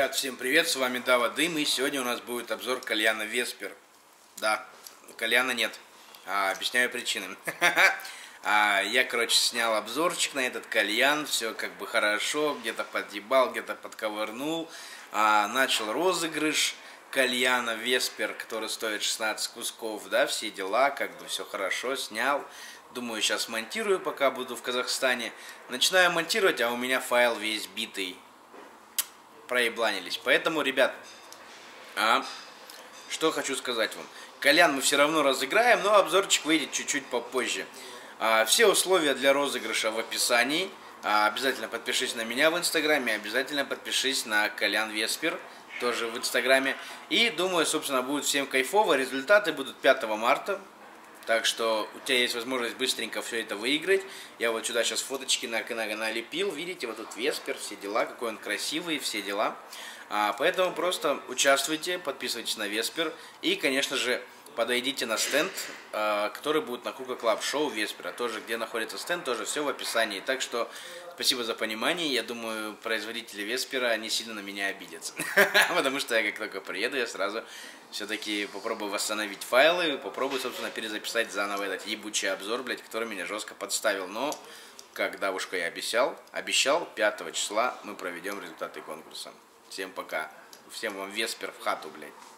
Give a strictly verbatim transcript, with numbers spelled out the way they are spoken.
Ребят, всем привет, с вами Дава Дым, и сегодня у нас будет обзор кальяна Веспер. Да, кальяна нет, а, объясняю причины. а, Я, короче, снял обзорчик на этот кальян, все как бы хорошо, где-то подъебал, где-то подковырнул. а, Начал розыгрыш кальяна Веспер, который стоит шестнадцать кусков, да, все дела, как бы все хорошо, снял. Думаю, сейчас монтирую, пока буду в Казахстане. Начинаю монтировать, а у меня файл весь битый. Проебланились. Поэтому, ребят, а, что хочу сказать вам. Кальян мы все равно разыграем, но обзорчик выйдет чуть-чуть попозже. А, все условия для розыгрыша в описании. А, обязательно подпишись на меня в инстаграме, обязательно подпишись на кальян Веспер, тоже в инстаграме. И думаю, собственно, будет всем кайфово. Результаты будут пятого марта. Так что у тебя есть возможность быстренько все это выиграть. Я вот сюда сейчас фоточки на, на, налепил. Видите, вот тут Веспер, все дела, какой он красивый, все дела. А, поэтому просто участвуйте, подписывайтесь на Веспер. И, конечно же, подойдите на стенд, а, который будет на Кука Клаб шоу Веспера. Тоже, где находится стенд, тоже все в описании. Так что спасибо за понимание. Я думаю, производители Веспера не сильно на меня обидятся. Потому что я как только приеду, я сразу все-таки попробую восстановить файлы, попробую, собственно, перезаписать заново этот ебучий обзор, блядь, который меня жестко подставил. Но, как Давушка и обещал, обещал, пятого числа мы проведем результаты конкурса. Всем пока. Всем вам Веспер в хату, блядь.